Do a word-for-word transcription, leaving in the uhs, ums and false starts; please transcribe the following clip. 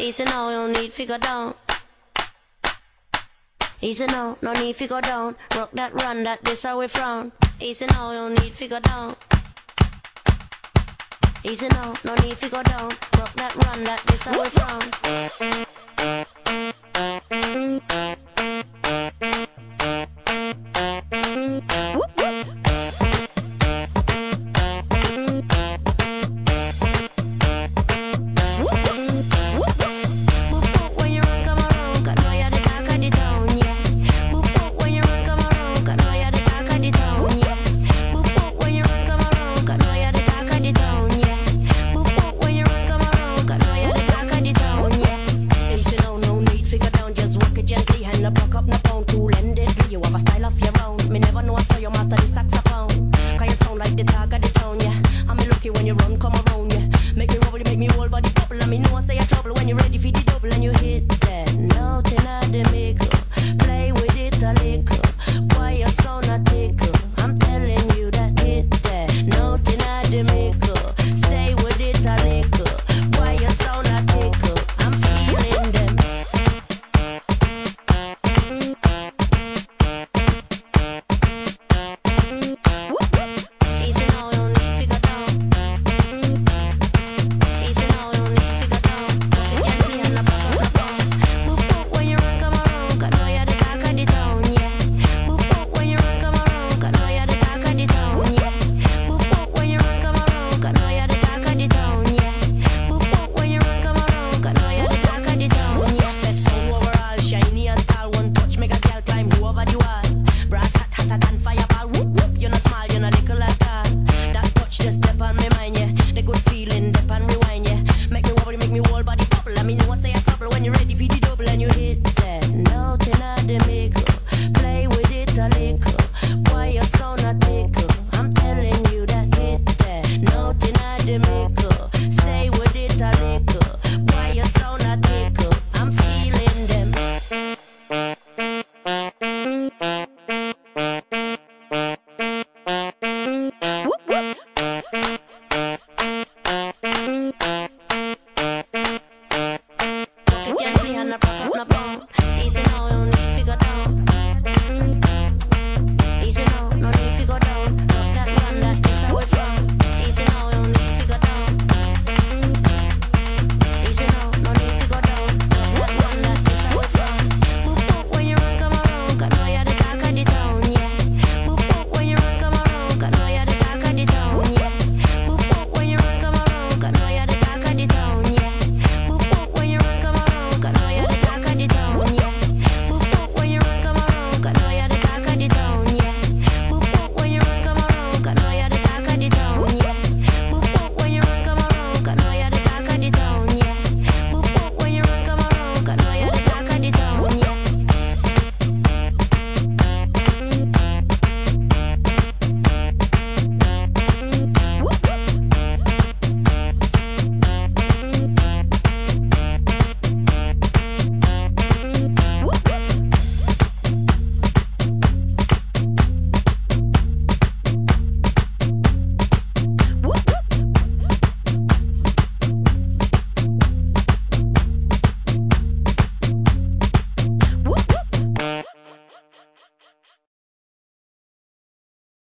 Easy now, no need to go down. Easy now, no need to go down. Rock that, run that, this how we frown. Easy now, no need to go down. Easy now, no need to go down. Rock that, run that, this how we frown. When you run, come around, yeah. Make me wobble, make me whole body bubble. And me know I say a trouble when you're ready for the double and you hit that note in the middle. Play with it a little. Why you so not tickle? I'm telling you that hit that note in the middle. Stay with it a little. Why you so not tickle? I'm feeling them. Easy now, don't need to go down. When you're ready for the double and you hit that note in the middle. Play with it a little. Why you so not tickle? I'm telling you that hit that note in the middle. Stay with it a little. Why you so not tickle? I'm feeling them. Gently and I rock up my bone.